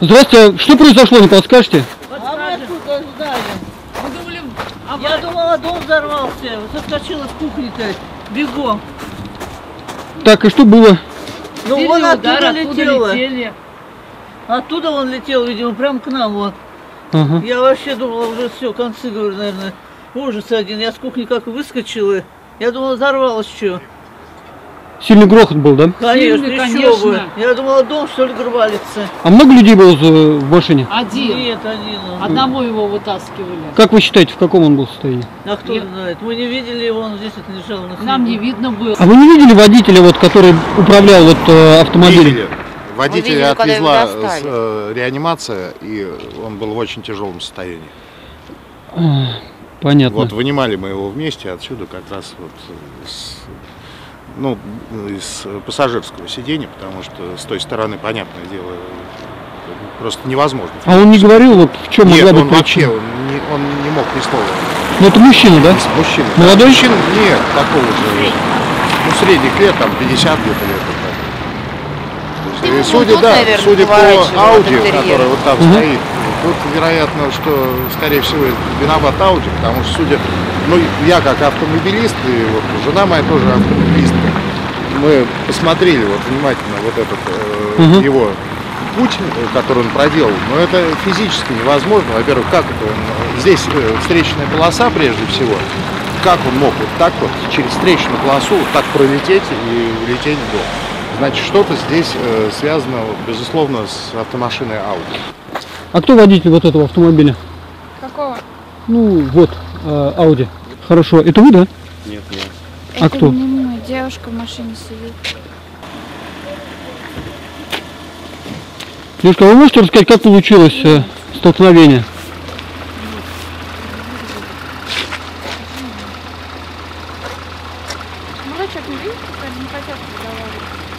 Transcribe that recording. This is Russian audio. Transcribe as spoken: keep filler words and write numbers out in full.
Здравствуйте, что произошло, не подскажете? А мы откуда ждали? Мы думали, а я думала, дом взорвался. Соскочила с кухни-то, бегом. Так, и что было? Ну Сильный он удар, оттуда оттуда летел. летели. Оттуда он летел, видимо, прямо к нам вот. Ага. Я вообще думала, уже все, концы, говорю, наверное, ужас один. Я с кухни как выскочила. Я думала, взорвалось что. Сильный грохот был, да? Конечно, Сильный, еще бы. конечно. Я думала, дом что ли грабалится. А много людей было в машине? Один. Нет, один он. Одного его вытаскивали. Как вы считаете, в каком он был состоянии? А кто Я- знает? Мы не видели его, он здесь это лежал на Нам не снегу. видно было. А вы не видели водителя, вот, который управлял вот, э, автомобилем? Видели. Водителя видели, когда его отвезла достали. с, э, реанимация, и он был в очень тяжелом состоянии. А, понятно. Вот вынимали мы его вместе отсюда как раз вот с, ну, из пассажирского сиденья, потому что с той стороны, понятное дело, просто невозможно. А он не говорил, вот в чем Нет, могла он быть вообще причина? он не, он не мог ни слова. Ну это мужчина, да? Мужчина. Молодой? Мужчина? Нет, такого же. Ну, средних лет, там, пятьдесят где-то лет. Вот так. И судя, тут, да, наверное, судя по поворачивал Ауди, от интерьера. который вот там Мгм. стоит, тут вероятно, что, скорее всего, виноват Ауди, потому что, судя, ну, я как автомобилист, и вот жена моя тоже автомобилистка, мы посмотрели вот внимательно вот этот э, Мгм. его путь, э, который он проделал, но это физически невозможно. Во-первых, как это он, здесь э, встречная полоса прежде всего, как он мог вот так вот через встречную полосу вот так пролететь и улететь в дом? Значит, что-то здесь э, связано, безусловно, с автомашиной Audi. А кто водитель вот этого автомобиля? Какого? Ну, вот, э, Audi. Хорошо, это вы, да? Нет, нет. А Это кто? не мой, девушка в машине сидит. Девушка, вы можете рассказать, как получилось э, столкновение? Мужичок не видит, теперь не хотят разговаривать.